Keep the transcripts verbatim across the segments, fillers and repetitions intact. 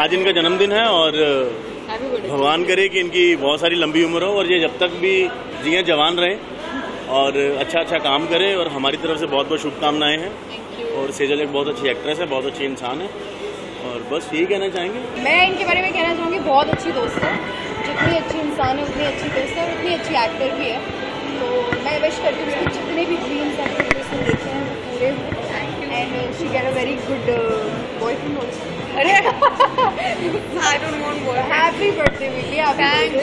आज इनका जन्मदिन है और भगवान करे कि इनकी बहुत सारी लंबी उम्र हो और ये जब तक भी जिए जवान रहें और अच्छा अच्छा काम करें। और हमारी तरफ से बहुत बहुत शुभकामनाएं हैं। और सेजल एक बहुत अच्छी एक्ट्रेस है, बहुत अच्छी इंसान है और बस यही कहना चाहेंगे। मैं इनके बारे में कहना चाहूँगी बहुत अच्छी दोस्त है, जितनी अच्छी इंसान है उतनी अच्छी दोस्त है और उतनी अच्छी एक्टर भी है। तो मैं विश करती हूँ कि जितने भी ड्रीम्स एक्टर उसने देखे हैं वो पूरे हों and she get a very good boyfriend also. अरे I don't want boy. Happy birthday baby. Thank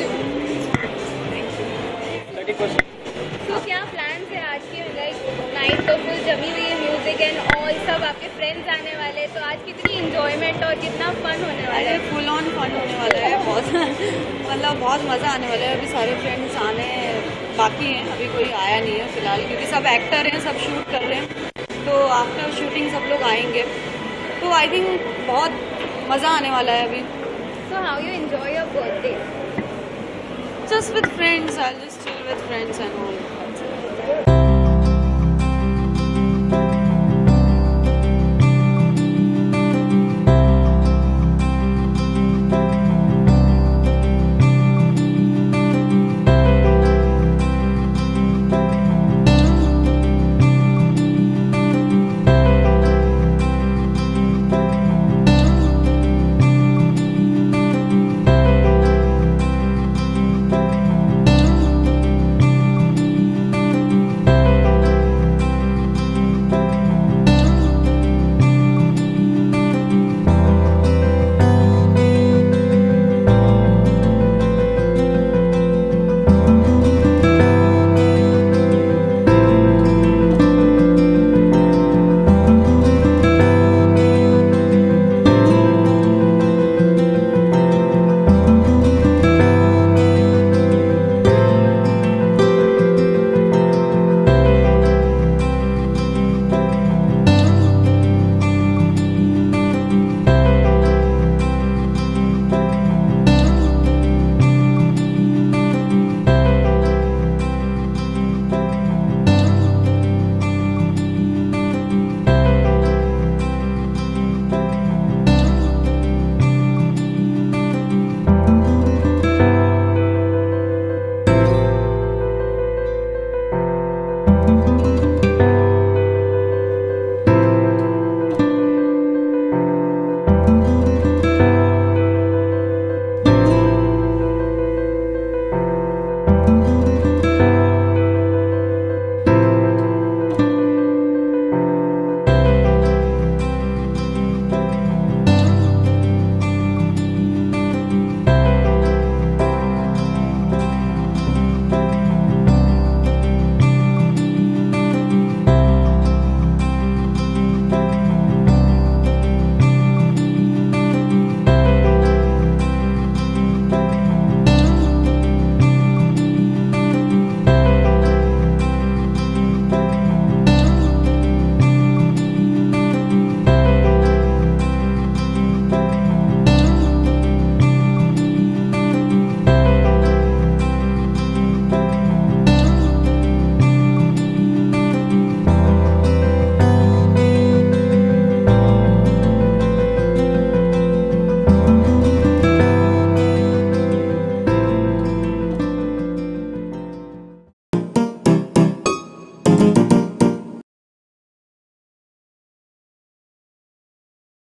you. तो क्या प्लान है आज के? लाइक नाइट तो फुल जमी हुई है, म्यूजिक एंड ऑल सब, आपके फ्रेंड्स आने वाले, तो आज कितनी इंजॉयमेंट और कितना फन होने वाला है? फुल ऑन फन होने वाला है, बहुत मतलब बहुत मज़ा आने वाला है। अभी सारे फ्रेंड्स आने बाकी हैं, अभी कोई आया नहीं है फिलहाल, क्योंकि सब एक्टर हैं, सब शूट कर रहे हैं। तो आफ्टर शूटिंग सब लोग आएंगे, तो आई थिंक बहुत मज़ा आने वाला है अभी। So how you enjoy your birthday? Just with friends, I just chill with friends and all.